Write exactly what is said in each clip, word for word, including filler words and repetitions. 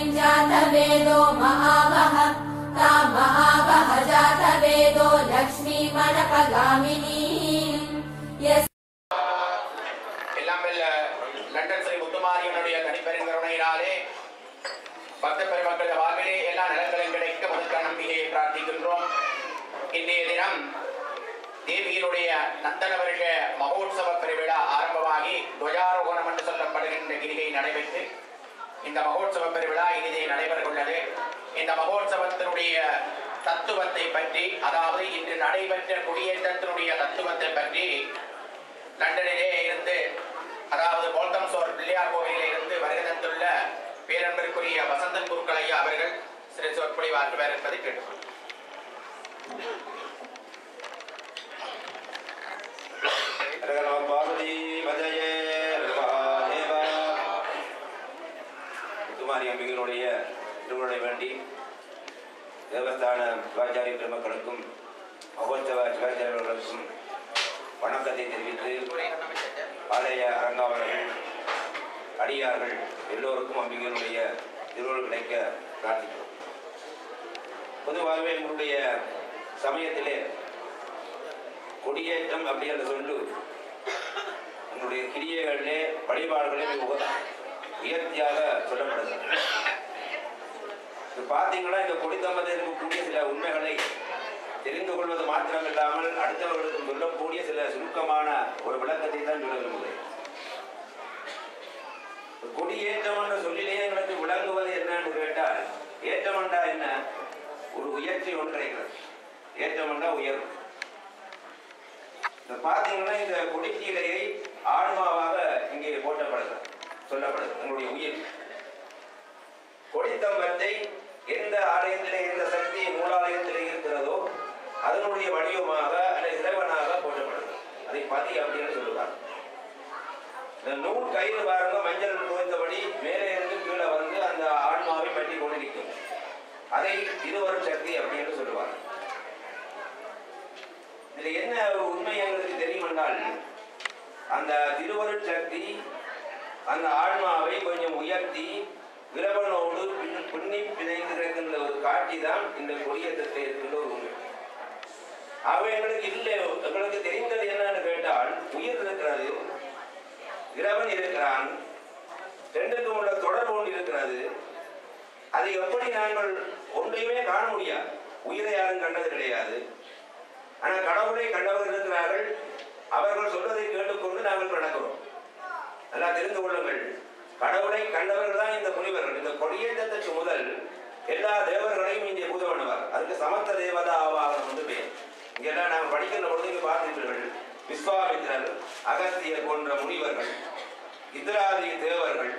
लक्ष्मीं जातवेदो महावः ता महावः जातवेदो लक्ष्मीमनपगामिनी லண்டன் ஸ்ரீ முத்துமாரியனுடைய தனிப்பெருங்கருணையினாலே பக்த பெருமக்கள் வாழ்விலே எல்லா நலன்களும் கிடைக்க முதற்க நம்பிக்கையை பிரார்த்திக்கின்றோம். இன்றைய தினம் தேவியினுடைய நந்தன வருஷ மகோத்சவ பெருவிழா ஆரம்பமாகி துவஜாரோகணம் என்று சொல்லப்படுகின்ற கிரிகை நடைபெற்று இந்த மகோத்சவ பெருவிழா இனிதே நடைபெறவுள்ளது. இந்த மகோத்சவத்தினுடைய தத்துவத்தை பற்றி, அதாவது இன்று நடைபெற்ற குடியேற்றத்தினுடைய தத்துவத்தை பற்றி லண்டனிலே இருந்து, அதாவது போல்தம்சோர் பிள்ளையார் கோவிலில் இருந்து வருகை தந்துள்ள பேரன்பிற்குரிய வசந்தன் குருக்கள் ஐயா அவர்கள் சிறு சொற்பொழிவாற்றுவார் என்பதை கேட்டுக்கொள்கிறேன். முத்துமாரி அம்பிகளுடைய திருவுருளை வேண்டி தேவஸ்தான சிவாச்சாரிய பெருமக்களுக்கும் மகோத்சவ சிவாச்சாரியர்களுக்கும் வணக்கத்தை தெரிவித்து ஆலய அரங்காவலர்கள் அடியார்கள் எல்லோருக்கும் அம்பிகளுடைய திருவுருள் கிடைக்க பிரார்த்திக்கிறோம். பொதுவாகவே எங்களுடைய சமயத்திலே கொடியேற்றம் அப்படி என்று சொல்லு நம்முடைய கிரியைகளிலே வழிபாடுகளே உயர்த்தியாக சொல்லப்படுது. இது பார்த்தீங்கன்னா இந்த கொடித்தம்பத்தில் இருக்கக்கூடிய சில உண்மைகளை தெரிந்து கொள்வது மாத்திரம் இல்லாமல் அடுத்தவர்களுக்கு சொல்லக்கூடிய சில சுருக்கமான ஒரு விளக்கத்தை தான் சொல்ல விரும்புகிறேன். கொடியேற்றம் என்ற சொல்லிலேயே எங்களுக்கு விளங்குவது என்னன்னு கேட்டால், ஏற்றமண்டா என்ன, ஒரு உயர்ச்சி ஒன்று கிடைக்கிறது. ஏற்றமண்டா உயர்வு. பார்த்தீங்கன்னா இந்த கொடிச்சீலையை ஆன்மாவாக இங்கே போட்டப்படுகிறது, சொல்லப்படுது. உங்களுடைய உயிர் கொடித்தம்பத்தை எந்த ஆலயத்திலே எந்த சக்தி மூலாலயத்திலே இருக்கிறதோ அதனுடைய வடிவமாக அல்லது இறைவனாக போட்டப்படுது. அதை பதி அப்படின்னு சொல்லுவாங்க. இந்த நூல் கயிறு பாருங்க, மஞ்சள் துவைத்தபடி மேலே இருந்து கீழே வந்து அந்த ஆன்மாவை பற்றி கொண்டிருக்கும். அதை திருவருள் சக்தி அப்படின்னு சொல்லுவாங்க. இதுல என்ன ஒரு உண்மை எங்களுக்கு தெரியும் என்றால், அந்த திருவருள் சக்தி அந்த ஆன்மாவை கொஞ்சம் உயர்த்தி இறைவனோடு பின்னி பிணைந்து இருக்கின்ற ஒரு காட்சி தான் இந்த கொடியேற்றத்தில் இருக்கின்ற ஒரு உண்மை. அவை எங்களுக்கு இல்லை. எங்களுக்கு தெரிந்தது என்னன்னு கேட்டால், உயிர் இருக்கிறது, இறைவன் இருக்கிறான், ரெண்டுக்கும் உள்ள தொடர்பு ஒன்று இருக்கிறது. அதை எப்படி நாங்கள் ஒன்றையுமே காண முடியாது. உயிரை யாரும் கண்டது கிடையாது. ஆனால் கடவுளை கண்டவர்கள் இருக்கிறார்கள். அவர்கள் சொல்வதை கேட்டுக்கொண்டு நாங்கள் நடக்கிறோம். நல்லா தெரிந்து கொள்ளுங்கள், கடவுளை கண்டவர்கள் தான் இந்த முனிவர்கள். இந்த கொடியேற்றத்துக்கு முதல் எல்லா தேவர்களையும் இங்கே பூஜை பண்ணுவார். அதுக்கு சமத்த தேவதா ஆவாகனம் என்று பெயர். இங்கெல்லாம் நாங்கள் படிக்கின்ற பொழுது இங்கே பார்த்திருப்பீர்கள். விஸ்வாமித்திரர், அகஸ்தியர் போன்ற முனிவர்கள், இந்திராதி தேவர்கள்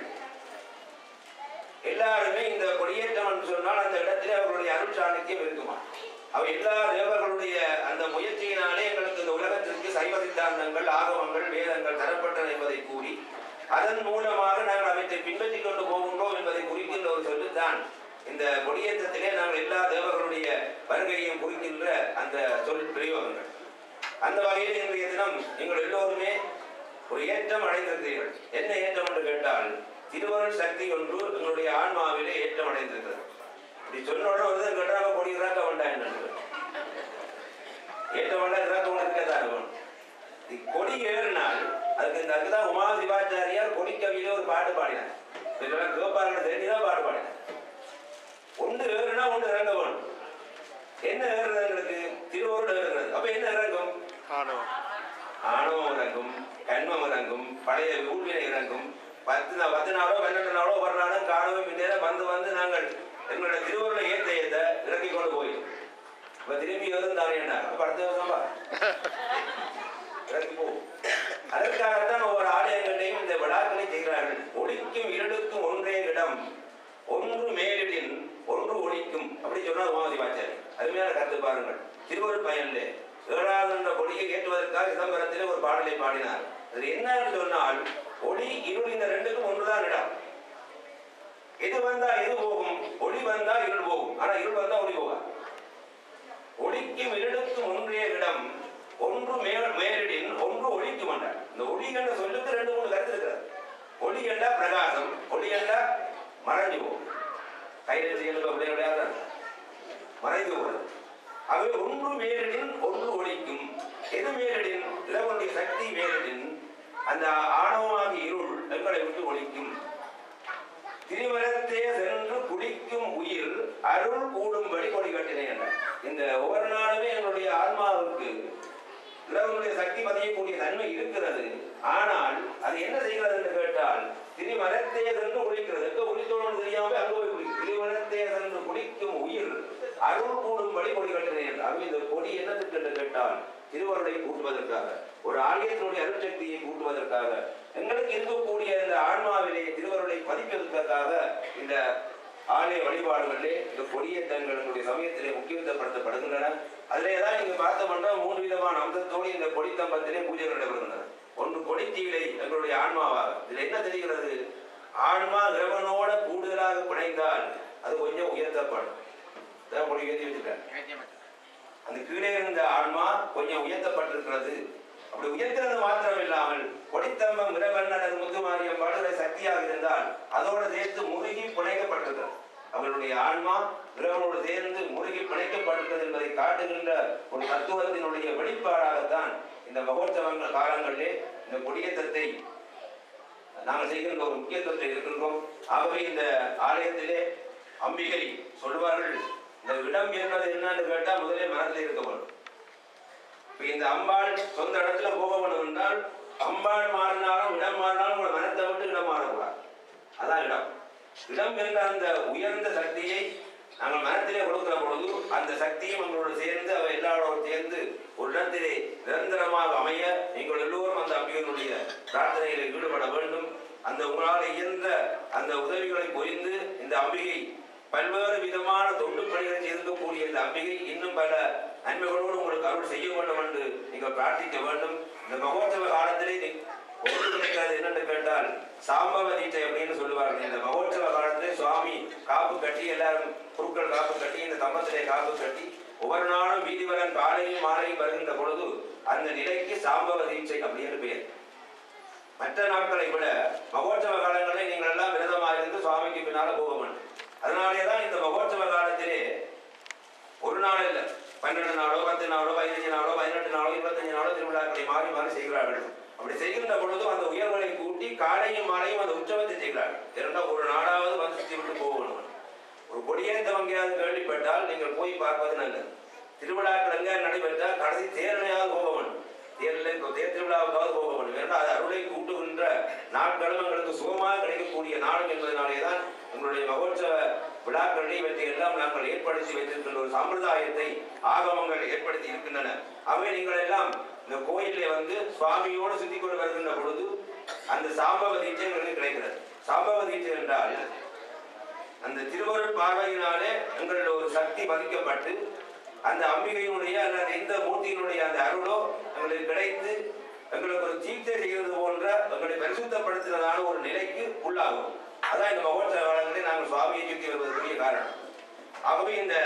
எல்லாருமே இந்த கொடியேற்றம் என்று சொன்னால் அந்த இடத்திலே அவர்களுடைய அருள் சாநித்தியம் இருக்குமா. அவை எல்லா தேவர்களுடைய அந்த முயற்சியினாலே எங்களுக்கு இந்த உலகத்திற்கு சைவ சித்தாந்தங்கள், ஆகமங்கள், வேதங்கள் தரப்பட்டன என்பதை கூறி அதன் மூலமாக நாங்கள் அவற்றை பின்பற்றிக் கொண்டு போகின்றோம் என்பதை குறிக்கின்ற ஒரு சொல்லுத்தான் இந்த கொடியேற்றத்திலே நாங்கள் எல்லா தேவர்களுடைய வருகையையும் குறிக்கின்ற அந்த சொல் பிரயோகங்கள். அந்த வகையில் இன்றைய தினம் நீங்கள் எல்லோருமே ஒரு ஏற்றம் அடைந்திருக்கிறீர்கள். என்ன ஏற்றம் என்று கேட்டால், திருவருள் சக்தி ஒன்று எங்களுடைய ஆன்மாவிலே ஏற்றம் அடைந்திருக்கிறது. இப்படி சொன்னோட ஒரு கேட்டாங்க, கொடி இறக்க வேண்டாம் என்று ஏற்றம் வேண்டாம், இறக்க ஒன்று இருக்கதான் இருக்கும். கொடி ஏறினால் அதுக்கு இந்த அதுதான் உமா சிவாச்சாரியார் கொடிக்கவியிலே ஒரு பாட்டு பாடினார். கேட்பார்கள் தெரிஞ்சுதான் பாட்டு பாடினார். ஒன்று ஏறுனா ஒன்று இறங்க வேணும். என்ன ஏறுறது எங்களுக்கு? திருவருள் ஏறுகிறது. அப்ப என்ன இறங்கும்? ஆணவம் இறங்கும், கண்மம் இறங்கும், பழைய ஊழ்வினை இறங்கும். பத்து பத்து நாளோ பன்னெண்டு நாளோ ஒரு நாளும் காணவே முன்னேறம் வந்து வந்து நாங்கள் எங்களுடைய திருவருளை ஏற்ற ஏற்ற இறக்கி கொண்டு போயிடும். இப்ப திரும்பி ஏறும் தானே என்ன அடுத்த வருஷம்பா இறக்கி போகும். அதற்காகத்தான் ஒவ்வொரு ஆலயங்களையும் இந்த விழாக்களை செய்கிறார்கள். ஒளிக்கும் இருளுக்கும் ஒன்றே இடம், ஒன்று மேலிடின் ஒன்று ஒளிக்கும் அப்படி சொன்னார் உமாதிவாச்சாரி. அருமையான கருத்து பாருங்கள். திருவருள் பயன்ல ஏழாவது என்ற கொடியை ஏற்றுவதற்காக சிதம்பரத்திலே ஒரு பாடலை பாடினார். அது என்ன சொன்னால், ஒளி இருள் இந்த ரெண்டுக்கும் ஒன்றுதான் இடம். எது வந்தா எது போகும்? ஒளி வந்தா இருள் போகும். ஆனா இருள் வந்தா ஒளி போகாது. ஒளிக்கும் இருளுக்கும் ஒன்றே இடம், ஒன்று மேலிடின் ஒன்று ஒளிக்கும் என்றார். இந்த ஒளி என்ற சொல்லுக்கு ரெண்டு மூணு கருத்து இருக்கிறது. ஒளி என்றா பிரகாசம், ஒளி என்றா மறைஞ்சு போகும். கையில் செயலுக்கு அப்படியே விளையாடுறாங்க மறைந்து போகிறது. ஆகவே ஒன்று மேலிடின் ஒன்று ஒழிக்கும். எது மேலிடின்? இறைவனுடைய சக்தி மேலிடின் அந்த ஆணவமாக இருள் எங்களை விட்டு ஒழிக்கும். திருமணத்தே சென்று குடிக்கும் உயிர் அருள் கூடும்படி கொடி கட்டினேன். இந்த ஒவ்வொரு நாளுமே என்னுடைய ஆன்மாவுக்கு இறைவனுடைய சக்தி பதியக்கூடிய தன்மை இருக்கிறது. ஆனால் அது என்ன செய்கிறது என்று கேட்டால் திருமணத்தே சென்று குடிக்கிறது. எங்க குடித்தோடு தெரியாம அங்க போய் குடிக்கும். திருமணத்தே சென்று குடிக்கும் உயிர் அருள் கூடும்படி கொடி கட்டினேன். ஆகவே இந்த கொடி என்னத்துக்கு என்று கேட்டால் திருவருளை கூட்டுவதற்காக, ஒரு ஆலயத்தினுடைய அருட்சக்தியை கூட்டுவதற்காக, எங்களுக்கு இருக்கக்கூடிய இந்த ஆன்மாவிலே திருவருளை பதிப்பதற்காக இந்த ஆலய வழிபாடுகளிலே இந்த கொடியேற்றங்களுடைய சமயத்திலே முக்கியத்துவப்படுத்தப்படுகின்றன. அதிலேதான் இங்கு பார்த்தோம்னா மூன்று விதமான அம்சத்தோடு இந்த கொடித்தம்பத்திலே பூஜைகள் நடைபெறுகின்றன. ஒன்று கொடித்தீலை எங்களுடைய ஆன்மாவாக. இதுல என்ன தெரிகிறது? ஆன்மா இறைவனோட கூடுதலாக பிணைந்தால் அது கொஞ்சம் உயர்த்தப்படும். கொடி ஏற்றி வச்சுக்க அந்த கீழே இருந்த ஆன்மா கொஞ்சம் உயர்த்தப்பட்டிருக்கிறது. அப்படி உயர்த்துறது மாத்திரம் இல்லாமல் கொடித்தம்பம் இறைவன் அல்லது முத்துமாரி அம்பாளுடைய சக்தியாக இருந்தால் அதோடு சேர்த்து முருகி பிணைக்கப்பட்டிருக்கிறது. அவர்களுடைய ஆன்மா இறைவனோடு சேர்ந்து முருகி பிணைக்கப்பட்டிருக்கிறது என்பதை காட்டுகின்ற ஒரு தத்துவத்தினுடைய வெளிப்பாடாகத்தான் இந்த மகோற்சவ காலங்களிலே இந்த கொடியேற்றத்தை நாங்கள் செய்கின்ற ஒரு முக்கியத்துவத்தை இருக்கின்றோம். ஆகவே இந்த ஆலயத்திலே அம்பிகை சொல்வார்கள், இந்த இடம் என்பது என்னன்னு கேட்டா முதலே மனதில் இருக்க வேண்டும். இப்ப இந்த அம்பாள் சொந்த இடத்துல போக வேண்டும் என்றால் அம்பாள் மாறினாலும் இடம் மாறினாலும் உங்களை மனத்தை விட்டு இடம் மாறக்கூடாது. அதான் இடம். இடம் என்ற அந்த உயர்ந்த சக்தியை நாங்கள் மனத்திலே கொடுக்கிற பொழுது அந்த சக்தியும் நம்மளோடு சேர்ந்து அவை எல்லாரோடு சேர்ந்து ஒரு இடத்திலே நிரந்தரமாக அமைய நீங்கள் எல்லோரும் அந்த அம்பிகையினுடைய பிரார்த்தனைகளை ஈடுபட வேண்டும். அந்த உங்களால் இயன்ற அந்த உதவிகளை புரிந்து இந்த அம்பிகை பல்வேறு விதமான தொண்டு பணிகளை செய்திருக்கக்கூடிய இந்த அம்பிகை இன்னும் பல நன்மைகளோடு உங்களுக்கு அருள் செய்ய வேண்டும் என்று நீங்கள் பிரார்த்திக்க வேண்டும். இந்த மகோற்சவ காலத்திலே ஒன்று கிடைக்காது என்னென்று கேட்டால் சாம்பவ தீட்சை அப்படின்னு சொல்லுவார்கள். இந்த மகோற்சவ காலத்திலே சுவாமி காப்பு கட்டி எல்லாரும் குருக்கள் காப்பு கட்டி இந்த தம்பத்திலே காப்பு கட்டி ஒவ்வொரு நாளும் வீதிவரன் காலையும் மாலையும் வருகின்ற பொழுது அந்த நிலைக்கு சாம்பவ தீட்சை அப்படின்னு பெயர். மற்ற நாட்களை விட மகோற்சவ காலங்களில் நீங்கள் எல்லாம் விரதமாக இருந்து சுவாமிக்கு பின்னால போக வேண்டும். அதனாலேதான் இந்த மகோற்சவ காலத்திலே ஒரு நாள் இல்லை, பன்னெண்டு நாளோ பத்து நாளோ பதினஞ்சு நாளோ பதினெட்டு நாளோ இருபத்தஞ்சு நாளோ திருவிழாக்களை மாறி மாறி செய்கிறார்கள். அப்படி செய்கின்ற பொழுது அந்த உயர்வுகளை கூட்டி காலையும் மாலையும் அந்த உற்சவத்தை செய்கிறார்கள். இரண்டாம் ஒரு நாளாவது வந்து சுற்றி விட்டு போகணும். ஒரு கொடியேற்றம் எங்கேயாவது கேள்விப்பட்டால் நீங்கள் போய் பார்ப்பது நல்லது. திருவிழாக்கள் எங்கேயாவது நடைபெற்றால் கடைசி தேர்தலையாவது போக வேண்டும். தேர்தல் தேர் திருவிழாவுக்காவது போக வேண்டும். ஏன்னா அது அருளை கூட்டுகின்ற நாட்களும் எங்களுக்கு சுகமாக கிடைக்கக்கூடிய நாளும் என்பதனாலேதான் உங்களுடைய மகோற்சவ விழாக்களை இவற்றை எல்லாம் நாங்கள் ஏற்படுத்தி வைத்திருக்கின்ற ஒரு சம்பிரதாயத்தை ஆகமங்கள் ஏற்படுத்தி இருக்கின்றன. ஆகவே நீங்கள் எல்லாம் இந்த கோயிலே வந்து சுவாமியோடு சுத்தி கொண்டு வருகின்ற பொழுது அந்த சாம்பவ தீட்சை எங்களுக்கு கிடைக்கிறது. சாம்பவ தீட்சை என்றால் அந்த திருவருள் பார்வையினாலே எங்களுடைய ஒரு சக்தி பதிக்கப்பட்டு அந்த அம்பிகையினுடைய அல்லது எந்த மூர்த்தியினுடைய அந்த அருளோ எங்களுக்கு கிடைத்து எங்களுக்கு ஒரு தீட்சை செய்வது போன்ற எங்களை பரிசுத்தப்படுத்தினதான ஒரு நிலைக்கு உள்ளாகும். அதான் இந்த மகோற்சவ காலங்களில் நாங்கள் சுவாமியை சுற்றி வருவதற்குரிய காரணம். ஆகவே இந்த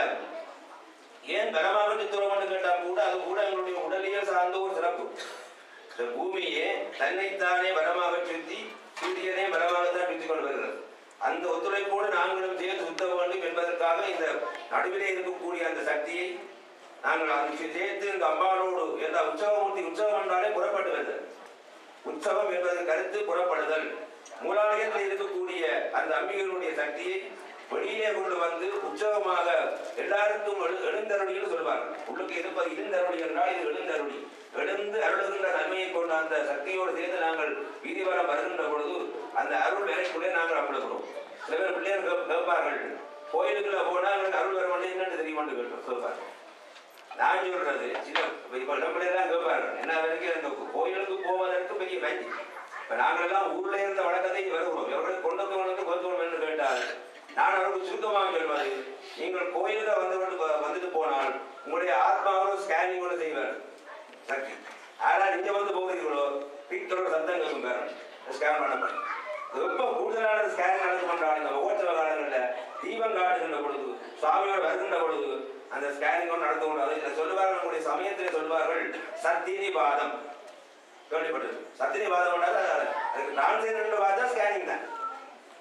ஏன் பலமாக சுத்துறோம் என்று கேட்டால் கூட அது கூட எங்களுடைய உடலியல் சார்ந்த ஒரு சிறப்பு. இந்த பூமியே தன்னைத்தானே பலமாக சுற்றி சூரியனே பலமாகத்தான் சுற்றி கொண்டு வருகிறது. அந்த ஒத்துழைப்போடு நாங்களும் சேர்ந்து சுத்த வேண்டும் என்பதற்காக இந்த நடுவிலே இருக்கக்கூடிய அந்த சக்தியை நாங்கள் அந்த சேர்த்து இந்த அம்பாளோடு என்ற உற்சவமூர்த்தி உற்சவம் என்றாலே புறப்பட்டு வருதல். உற்சவம் என்பது கருத்து புறப்படுதல். மூலாலயத்தில் இருக்கக்கூடிய அந்த அம்பிகளுடைய சக்தியை வெளியிலே கொண்டு வந்து உற்சவமாக எல்லாருக்கும் எழுந்தருளின்னு சொல்வார்கள். உள்ளுக்கு இருப்பது இருந்தருளி என்றால் இது எழுந்தருளி. எழுந்து அருளுகின்ற நன்மையை கொண்ட அந்த சக்தியோடு சேர்ந்து நாங்கள் வீதிவரம் வருகின்ற பொழுது அந்த அருள் வேலைக்குள்ளே நாங்கள் அப்பிடுகிறோம். சில பேர் பிள்ளைகள் கேட்பார்கள், கோயிலுக்குள்ள போனால் எங்களுக்கு அருள் வர வேண்டிய என்னன்னு தெரியுமான்னு கேட்பார்கள். நான் சொல்றது சின்ன இப்ப இடம்பிள்ளையெல்லாம் கேட்பார்கள், என்ன வரைக்கும் இந்த கோயிலுக்கு போவதற்கு பெரிய கஞ்சி. இப்ப நாங்கள் எல்லாம் ஊர்ல இருந்த வழக்கத்தை வருகிறோம். எவர்களுக்கு கொண்டு வந்து கொடுக்கணும் என்று கேட்டால் நான் அவர்களுக்கு சுருக்கமாக சொல்வது, நீங்கள் கோயிலுக்கு வந்து வந்துட்டு போனால் உங்களுடைய ஆத்மாவோட ஸ்கேனிங்கோட செய்வார் சக்தி. ஆனால் இங்க வந்து போகிறீர்களோ வீட்டோட சத்தம் கேட்கும் ஸ்கேன் பண்ண ரொம்ப கூடுதலான ஸ்கேன் நடந்து கொண்டால் இந்த மகோற்சவ காலங்களில் தீபம் காட்டுகின்ற பொழுது சுவாமியோட வருகின்ற பொழுது அந்த ஸ்கேனிங்கோடு நடந்து கொண்டாது. இதை சொல்லுவார்கள், நம்முடைய சமயத்தில் சொல்வார்கள் சத்தினி பாதம். கேள்விப்பட்டது சத்தினி பாதம் அதுக்கு டிரான்ஸ்லேட் பார்த்தா ஸ்கேனிங் தான்.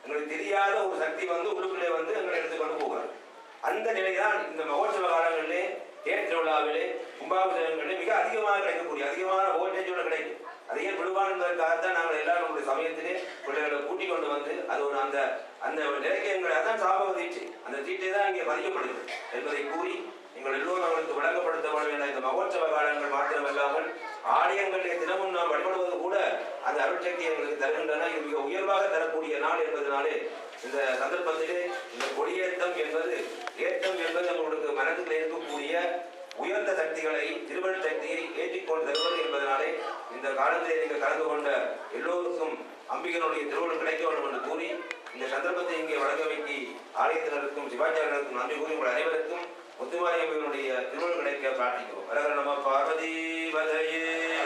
எங்களுக்கு தெரியாத ஒரு சக்தி வந்து உள்ளுக்குள்ளே வந்து எங்களை எடுத்துக்கொண்டு போகிறார். அந்த நிலைதான் இந்த மகோற்சவ காலங்களிலே தேர் திருவிழாவிலே கும்பாபிஷேகங்களிலே மிக அதிகமாக கிடைக்கக்கூடிய அதிகமான வோல்டேஜோட கிடைக்கும். அதையே விடுவான் என்பதற்காகத்தான் நாங்கள் எல்லாரும் நம்முடைய சமயத்திலே பிள்ளைகளை கூட்டிக் கொண்டு வந்து அது ஒரு அந்த அந்த நிலைக்கு எங்களை அதான் சாபக தீட்சை, அந்த தீட்டை தான் இங்கே பதிக்கப்படுகிறது என்பதை கூறி நீங்கள் எல்லோரும் அவர்களுக்கு விளங்கப்படுத்தப்பட வேண்டிய இந்த மகோற்சவ காலங்கள் மாத்திரமல்லாமல் ஆலயங்களிலே தினமும் நாம் வழிபடுவது கூட அந்த அருட்சக்தி எங்களுக்கு தருகின்றன. இது மிக உயர்வாக தரக்கூடிய நாள் என்பதனாலே இந்த சந்தர்ப்பத்திலே இந்த கொடியேற்றம் என்பது ஏற்றம் என்பது நம்மளுக்கு மனதில் இருக்கக்கூடிய உயர்ந்த சக்திகளை திருவள் சக்தியை ஏற்றிக்கொண்டு தருவது என்பதனாலே இந்த காலத்திலே நீங்கள் கலந்து கொண்ட எல்லோருக்கும் அம்பிகனுடைய திருவள்ளும் கிடைக்க வேண்டும் என்று கூறி இந்த சந்தர்ப்பத்தை இங்கே வழங்க வைக்கி ஆலயத்தினருக்கும் சிவாச்சாரியர்களுக்கும் நன்றி கூறி உங்கள் அனைவருக்கும் முத்துமாரி அம்பிகனுடைய திருவள்ளும் கிடைக்க பிரார்த்திக்கிறோம். ஹர ஹர நம பார்வதி பதையே.